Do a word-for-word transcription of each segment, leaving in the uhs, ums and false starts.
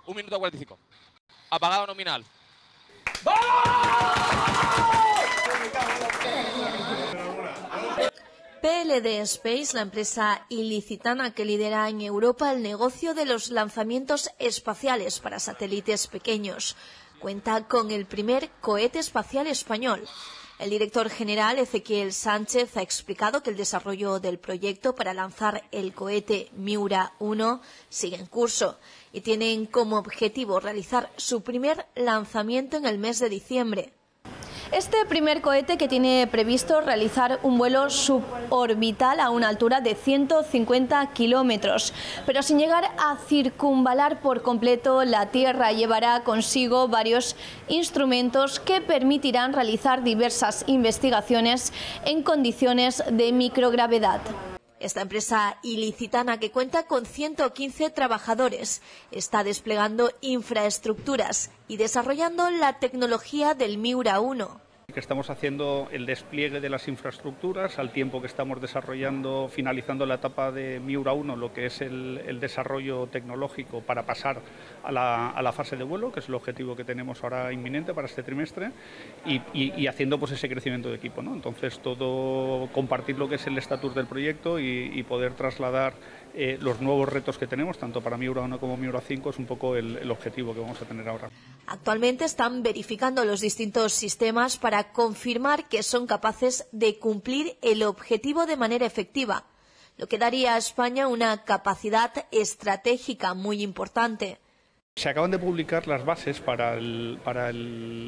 un minuto cuarenta y cinco. Apagado nominal. P L D Space, la empresa ilicitana que lidera en Europa el negocio de los lanzamientos espaciales para satélites pequeños, cuenta con el primer cohete espacial español. El director general, Ezequiel Sánchez, ha explicado que el desarrollo del proyecto para lanzar el cohete Miura uno sigue en curso y tienen como objetivo realizar su primer lanzamiento en el mes de diciembre. Este primer cohete, que tiene previsto realizar un vuelo suborbital a una altura de ciento cincuenta kilómetros, pero sin llegar a circunvalar por completo la Tierra, llevará consigo varios instrumentos que permitirán realizar diversas investigaciones en condiciones de microgravedad. Esta empresa ilicitana, que cuenta con ciento quince trabajadores, está desplegando infraestructuras y desarrollando la tecnología del Miura uno. Que estamos haciendo el despliegue de las infraestructuras al tiempo que estamos desarrollando, finalizando la etapa de Miura uno, lo que es el, el desarrollo tecnológico para pasar a la, a la fase de vuelo, que es el objetivo que tenemos ahora inminente para este trimestre, y, y, y haciendo pues ese crecimiento de equipo, ¿no? Entonces, todo compartir lo que es el estatus del proyecto y, y poder trasladar eh, los nuevos retos que tenemos, tanto para Miura uno como Miura cinco, es un poco el, el objetivo que vamos a tener ahora. Actualmente están verificando los distintos sistemas para confirmar que son capaces de cumplir el objetivo de manera efectiva, lo que daría a España una capacidad estratégica muy importante. Se acaban de publicar las bases para, el, para el,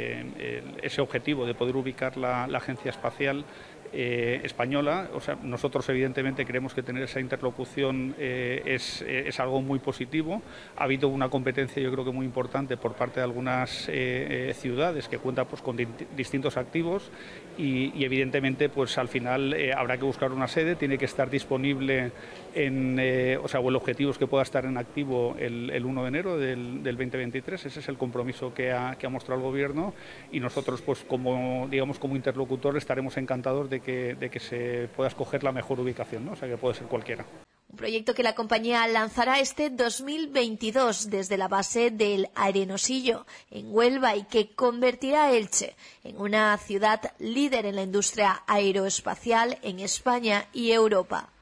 eh, el, ese objetivo de poder ubicar la, la agencia espacial eh, española. O sea, nosotros evidentemente creemos que tener esa interlocución eh, es, es algo muy positivo. Ha habido una competencia, yo creo que muy importante, por parte de algunas eh, ciudades que cuentan pues, con di distintos activos y, y evidentemente pues al final eh, habrá que buscar una sede, tiene que estar disponible en, eh, o sea, o el objetivo es que pueda estar en activo el, el uno de enero del, del veinte veintitrés. Ese es el compromiso que ha, que ha mostrado el Gobierno y nosotros pues como digamos como interlocutor estaremos encantados de que, de que se pueda escoger la mejor ubicación, ¿no? O sea, que puede ser cualquiera. Un proyecto que la compañía lanzará este dos mil veintidós desde la base del Arenosillo, en Huelva, y que convertirá a Elche en una ciudad líder en la industria aeroespacial en España y Europa.